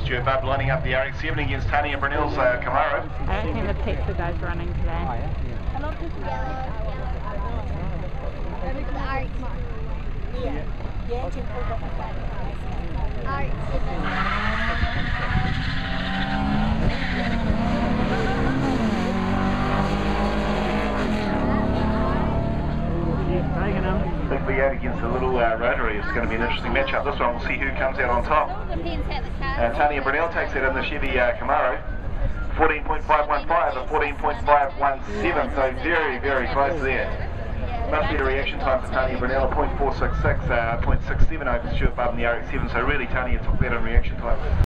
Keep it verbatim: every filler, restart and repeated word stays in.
Stuart Bubb lining up the R X seven against Tanya Brunel's uh, Camaro. I don't think the pizza guy's running today. I love this yellow. The R X seven. Yeah. Yeah, to pull up the R X seven. I think we out against the little uh, rotary. It's going to be an interesting matchup. This one, we'll see who comes out on top. Uh, Tanya Brunel takes it in the Chevy uh, Camaro. fourteen point five one five and fourteen point five one seven, so very, very close there. Much better reaction time for Tanya Brunel, point four six six, uh, point six seven over Stuart Bubb in the R X seven, so really Tanya took that in reaction time.